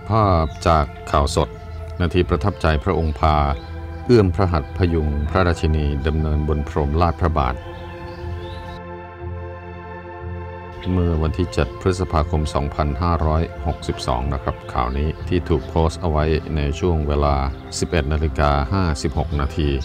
ภาพจากข่าวสดนาทีประทับใจพระองค์พาเอื้อมพระหัตถ์พยุงพระราชินีดำเนินบนพรมลาดพระบาทเมื่อวันที่ 7 พฤษภาคม 2562 นะครับข่าวนี้ที่ถูกโพสต์เอาไว้ในช่วงเวลา 11:56 นาที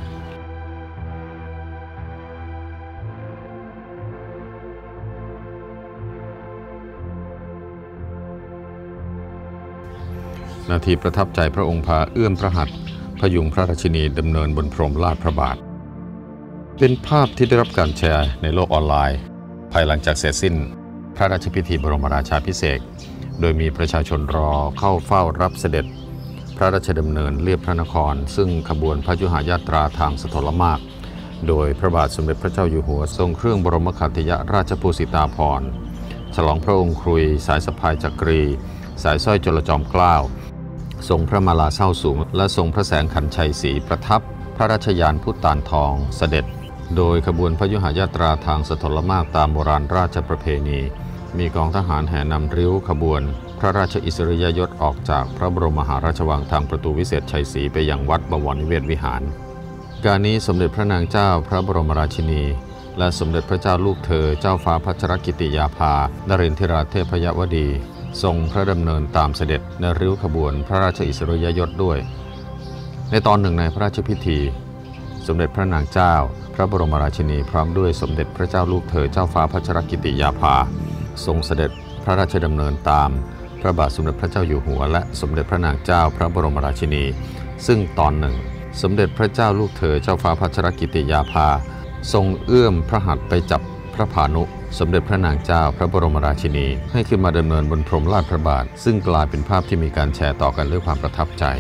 นาทีประทับใจพระองค์พาเอื้อมพระหัตถ์พยุงพระราชินีดำเนินบนพรมลาดพระบาทเป็นภาพที่ได้รับการแชร์ในโลกออนไลน์ภายหลังจากเสร็จสิ้นพระราชพิธีบรมราชาภิเษกโดยมีประชาชนรอเข้าเฝ้ารับเสด็จพระราชดำเนินเลียบพระนครซึ่งขบวนพยุหญาตราทางสถลมากโดยพระบาทสมเด็จพระเจ้าอยู่หัวทรงเครื่องบรมขัตติยราชภูสิตาภรณ์ฉลองพระองค์ครุยสายสะพายจักรีสายสร้อยจลจอมเกล้าทรงพระมาลาเศร้าสูงและทรงพระแสงขันชัยศรีประทับพระราชยานพุทธานทองเสด็จโดยขบวนพยุหญาตราทางสถลมากตามโบราณราชประเพณีมีกองทหารแห่นำริ้วขบวนพระราชอิสริยยศออกจากพระบรมมหาราชวังทางประตูวิเศษชัยศรีไปยังวัดบวรนิเวศวิหารการนี้สมเด็จพระนางเจ้าพระบรมราชินีและสมเด็จพระเจ้าลูกเธอเจ้าฟ้าพัชรกิติยาภานรินทราเทพยวดีทรงพระดำเนินตามเสด็จในริ้วขบวนพระราชอิสริยยศด้วยในตอนหนึ่งในพระราชพิธีสมเด็จพระนางเจ้าพระบรมราชินีพร้อมด้วยสมเด็จพระเจ้าลูกเธอเจ้าฟ้าพัชรกิติยาภาทรงเสด็จพระราชดำเนินตามพระบาทสมเด็จพระเจ้าอยู่หัวและสมเด็จพระนางเจ้าพระบรมราชินีซึ่งตอนหนึ่งสมเด็จพระเจ้าลูกเธอเจ้าฟ้าพัชรกิติยาภาทรงเอื้อมพระหัตถ์ไปจับพระพานุสมเด็จพระนางเจ้าพระบรมราชินีให้ขึ้นมาดำเนินบนพรมลาดพระบาทซึ่งกลายเป็นภาพที่มีการแชร์ต่อกันด้วยความประทับใจ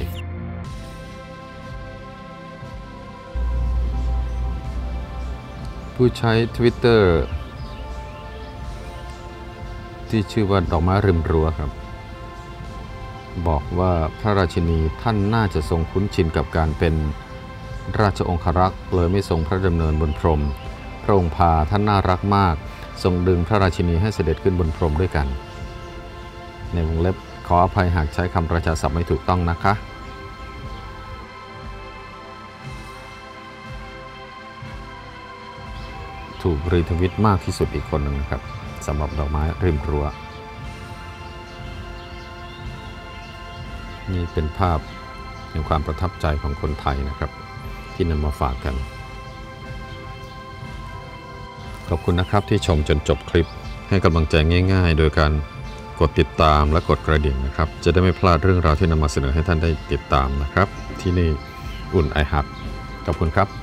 ผู้ใช้ Twitter ที่ชื่อว่าดอกไม้ริมรั้วครับบอกว่าพระราชินีท่านน่าจะทรงคุ้นชินกับการเป็นราชองครักษ์เลยไม่ทรงพระดำเนินบนพรมพระองค์พาท่านน่ารักมากทรงดึงพระราชินีให้เสด็จขึ้นบนพรมด้วยกันในวงเล็บขออภัยหากใช้คำราชาศัพท์ไม่ถูกต้องนะคะถูกรีทวิตมากที่สุดอีกคนหนึ่งนะครับสำหรับดอกไม้ริมรั้วนี่เป็นภาพแห่งความประทับใจของคนไทยนะครับที่นำมาฝากกันขอบคุณนะครับที่ชมจนจบคลิปให้กำลังใจง่ายๆโดยการกดติดตามและกดกระดิ่งนะครับจะได้ไม่พลาดเรื่องราวที่นำมาเสนอให้ท่านได้ติดตามนะครับที่นี่อุ่นไอฮับขอบคุณครับ